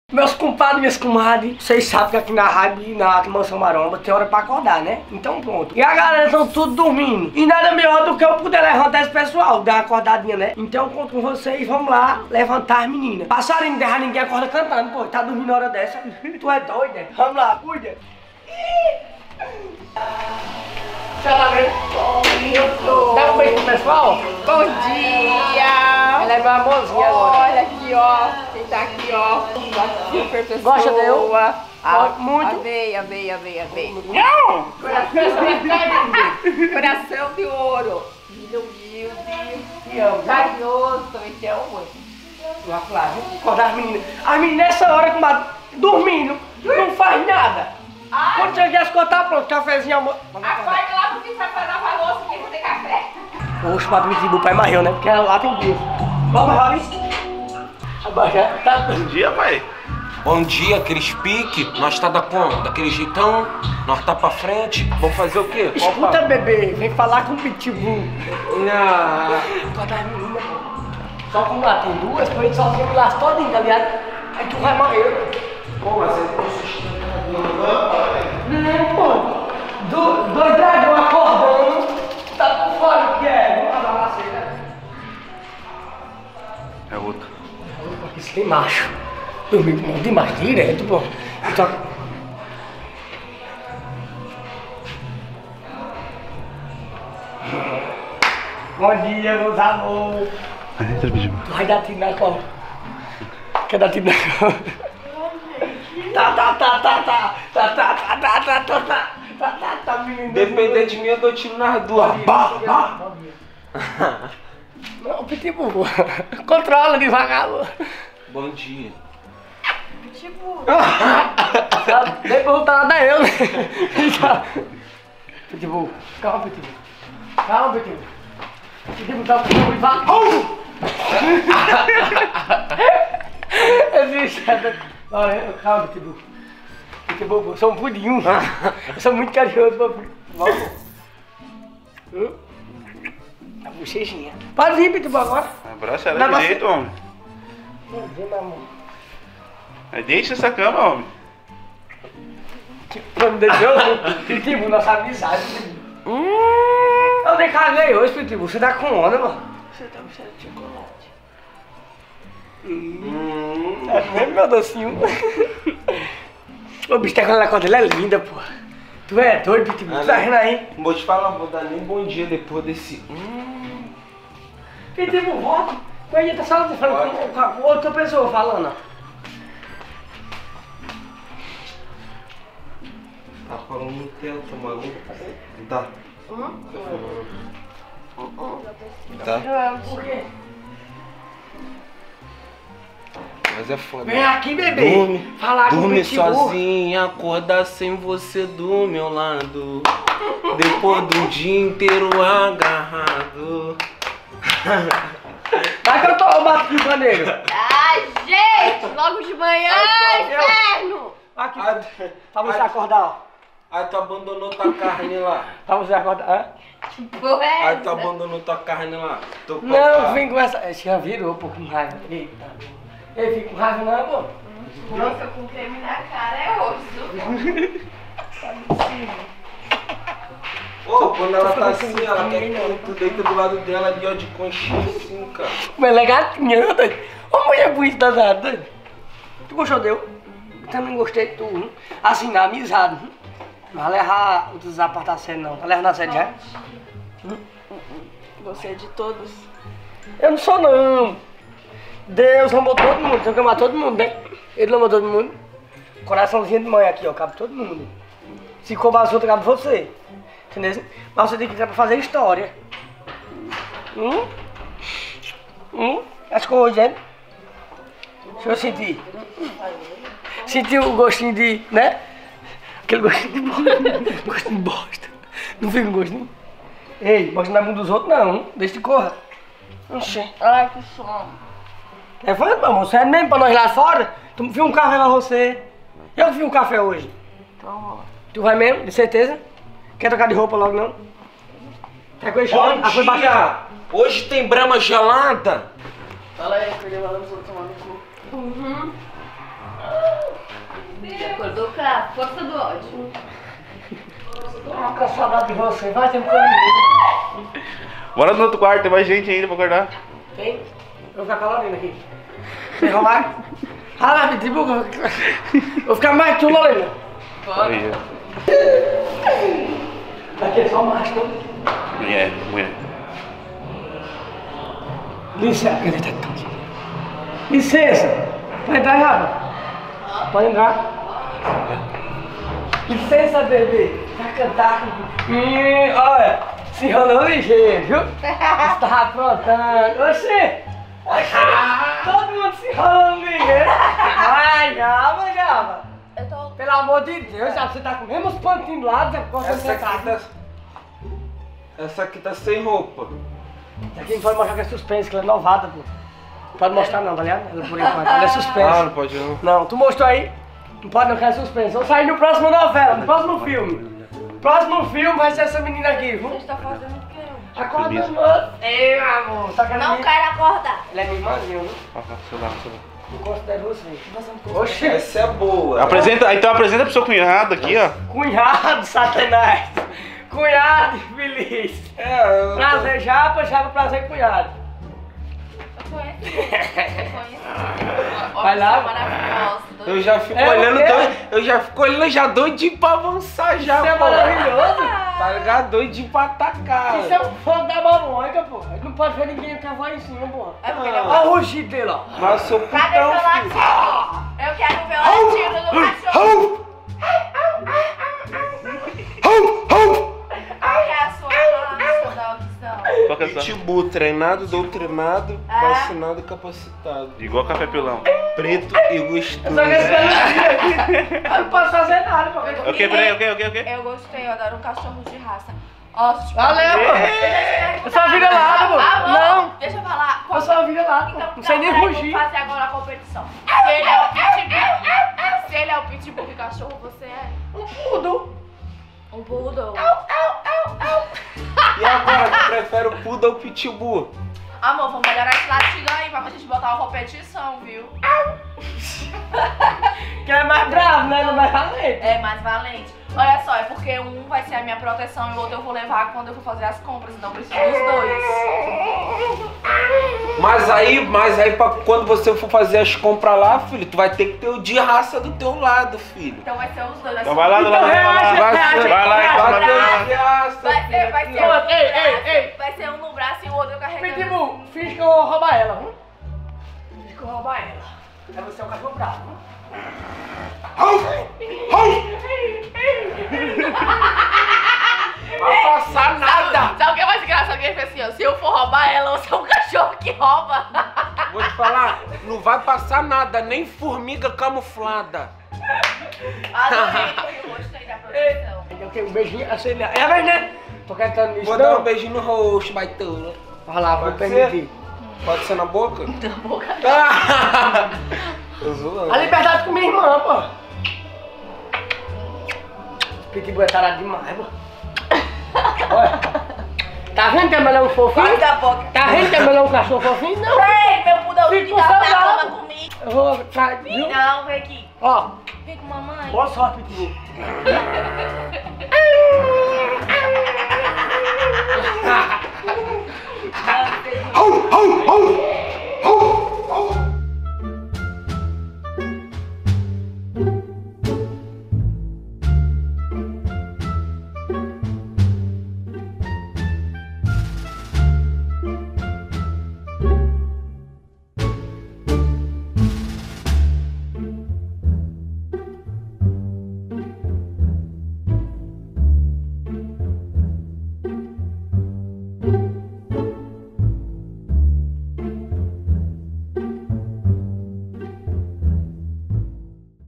Meus compadres, minhas comadres, vocês sabem que aqui na rádio e na Mansão Maromba tem hora pra acordar, né? Então pronto. E a galera estão tudo dormindo. E nada melhor do que eu poder levantar esse pessoal, dar uma acordadinha, né? Então eu conto com vocês, vamos lá levantar as meninas. Passarinho, deixar ninguém acorda cantando, pô. Tá dormindo na hora dessa. Tu é doido, né? Vamos lá, cuida. Dá um beijo pro pessoal. Bom dia! Ela é meu amorzinho agora. Olha aqui, ó. Quem tá aqui, ó. Uma super pessoa. Gosta de eu? Muito. Aveia. Não! Coração de ouro. Filho humilde. Te amo. Carinhoso, também te amo muito. Vamos lá, vamos acordar as meninas. As meninas nessa hora, comadre, dormindo, não faz nada. Quando você já escutar, pronto, cafezinho, amor. Acorda lá porque vai pra lavar a louça, que vou ter café. Oxe, pra me o pai morreu, né? Porque lá tem Deus. Vamos, Rabi. Abaixa. Tá. Bom dia, pai. Bom dia, aqueles pique, nós tá da como? Daquele jeitão, nós tá pra frente, vamos fazer o quê? Escuta, bebê, vem falar com o Pitbull. Não. Acordar as meninas, pô. Só como lá tem duas, pra gente só sempre lá todinho, tá ligado? Aí tu vai morrer. Pô, mas ele não sustenta. Não, pô. Dois dragões acordando. Tá por fora o que é? Vamos lá, né? É outra. Isso tem macho. Dormir com um monte de macho direto, pô. Então... Bom dia, meus amores. Tu vai dar tiro na cobra. Quer dar tiro na cobra? Tá, menino. Depender de mim, eu dou tiro nas duas. Não, Pitbull. Controla devagar. Bom dia. Nem perguntar nada a eu, né? Pitbull, calma, Pitbull. Calma, Pitbull. Pitbull, tá Pitbull, vai. Olha, calma, Pitbull. Pitbull, eu sou um pudinho. Eu sou muito carinhoso, papai. A bochechinha. Pode vir, Pitbull, agora. Abraça ela de jeito, homem. Não, vem, meu amor. Aí deixa essa cama, homem. Pelo amor de Deus, Pitbull, nossa amizade. Eu nem caguei hoje, Pitbull. Você tá com onda, mano? Você tá me cheirando de chocolate. É mesmo, meu docinho? O bicho tá com a cor dele é linda, pô. Tu é doido, Pitbull? Tu tá rindo aí? Não vou te falar, não vou dar nem bom dia depois desse. Pitbull, volta. Mas ele tá só falando com outra pessoa falando, ó. Tá falando no tela, tá maluco? Tá. Tá. Por quê? Mas é foda. Vem aqui, bebê. Dorme, Falar com o dorme Pitbull. sozinha, acordar sem você do meu lado. Depois do dia inteiro agarrado. Vai que eu bato aqui o paneiro. Ai, gente, logo de manhã, inferno! Aqui, pra você acordar, ó. Aí tu abandonou tua carne lá. Pra você acordar. Hã? Que porra é Aí tu essa? abandonou tua carne lá. Não, vem com essa. Esse já virou, pô, com raiva. Eita. Ele fica com raiva, não, pô. Nossa, com creme na cara é osso. Ô, quando ela tá assim, ela quer que tu deita do lado dela ali, ó, de conchinha assim, cara. Mas ela é gatinha, doido. Ô, mulher bonita danada, doido. Tu gostou de eu? Também gostei de tu. Assim, na amizade. Não vai levar os apartar sério, não. Vai levar na série já? Você é de todos. Eu não sou, não. Deus amou todo mundo. Tem que amar todo mundo, né? Ele amou todo mundo. Coraçãozinho de mãe aqui, ó. Cabe todo mundo. Se cobrar as outras, cabe você. Entendeu? Mas você tem que entrar pra fazer história. As coisas, né? Deixa eu sentir. Sentir o gostinho de, né? Aquele gostinho de bosta. Gostinho de bosta. Não fica um gostinho? Ei, bosta na bunda dos outros não. Deixa de corra. Oxê. Ai, que sono. Levanta, meu amor. Você é mesmo pra nós lá fora? Tu viu um café pra você. Eu vi um café hoje. Então, ó. Tu vai mesmo? De certeza? Quer trocar de roupa logo, não? Quer coisa Bom a coisa dia! Hoje tem brama gelada? Fala aí, perdeu a lâmpada, tomar no cu. Força do ódio. Tô com saudade de você, vai ter comigo. Bora no outro quarto, tem mais gente ainda pra acordar. Tem? Eu vou ficar calorando aqui. Sem arrumar? Rala, Pitbull, vou ficar mais tu, Lorena. Aí, Aqui é só macho, né? mulher. Licença, licença. Pode entrar, Java? Pode entrar. Licença, bebê. Vai cantar. Olha, se enrolou ligeiro, viu? Você tava aprontando. Oxê! Todo mundo se enrolando ligeiro. Vai, Java. Eu tô... Pelo amor de Deus, já você tá com mesmo os pontinhos do lado, já ficou Essa aqui tá sem roupa. Isso aqui não pode mostrar que é suspense, que ela é novada, pô. Não pode mostrar não, tá ligado? Ela por enquanto, ela é suspense. Ah, não pode não. Não, tu mostrou aí. Não pode não, que é suspense. Vamos sair no próximo novela, no próximo filme. Próximo filme vai ser essa menina aqui, viu? Você está fazendo o quê? Acorda, moço. Ei, meu amor. Tá querendo Não me... quero acordar. Ela é minha irmãzinha, viu? Celular. Eu considero você. Você não considera. Oxi. Essa é boa. Então apresenta pro seu cunhado aqui, ó. Cunhado, Satanás. Cunhado infeliz. Prazer, Japa, prazer, cunhado. Eu conheço. Vai lá. Maravilhosa. Eu já fico É, olhando, o quê? eu já fico olhando já doidinho pra avançar já, Isso é pô. maravilhoso. Tá ligado? Doidinho pra atacar. Isso é um fogo da mamãe, pô. Ele não pode ver ninguém com a voz em cima, pô. É porque ele é Olha o rugido dele, ó. Mas seu Cadê seu putão, filho. latido? Eu quero ver o latido do cachorro. Qual que é a sua raça da audição? Qual que é essa? Pitbull, treinado, doutrinado, vacinado e capacitado. Igual café pilão. Preto e gostoso. Eu só quero ver aqui. Eu não posso fazer nada, pô. Ok, peraí, ok. Eu gostei, eu adoro um cachorro de raça. Ó, tipo, Valeu, pô. Eu só vira lado, pô. Não. Deixa eu falar. Eu só vira lado, pô. Não sei nem peraí, rugir. Vamos fazer agora a competição. Se ele é o pitbull, se ele é o pitbull, que cachorro você é? Um poodle. Um poodle. E agora, tu prefere o Poodle ou o Pitbull? Amor, vamos melhorar esse latido aí pra gente botar uma competição, viu? Que é mais bravo, né? Não vai valente. É mais valente. Olha só, é porque um vai ser a minha proteção e o outro eu vou levar quando eu for fazer as compras, então eu preciso dos dois. Mas aí quando você for fazer as compras lá, filho, tu vai ter que ter o de raça do teu lado, filho. Então vai ser os dois. Vai Então ser vai lá, Então vai lá. reage. Vai lá, vai ter vai o de raça. Vai ser Não, ei. Vai ser um no braço e o outro eu carregando. Pitbull, finge que eu vou roubar ela, viu? Finge que eu vou roubar ela. Aí você é um cachorro bravo, viu? Vai passar nada. Sabe o que é mais engraçado? Que ele fez assim, ó, se eu for roubar ela, você é um cachorro que rouba. Vou te falar, não vai passar nada, nem formiga camuflada. Adorei, eu gostei da proteção. Eu tenho um beijinho, assim, é a vez, né? Tô cantando nisso, Vou dar um não? beijinho no rosto, baitola. Vai lá, vou Pode permitir. Pode ser na boca? Na boca. Tô zoando. A liberdade com minha irmã, pô. Pitbull é tarado demais, pô. Olha. Tá vendo que é melhor um fofinho? Quase da boca. Tá vendo que é melhor um cachorro fofinho? Não. Ei, meu pudãozinho Fica que com tá na seu lado. cama comigo. Eu vou, tá, viu? Não, vem aqui. Ó, Vem com mamãe. boa sorte, Pitbull. Não,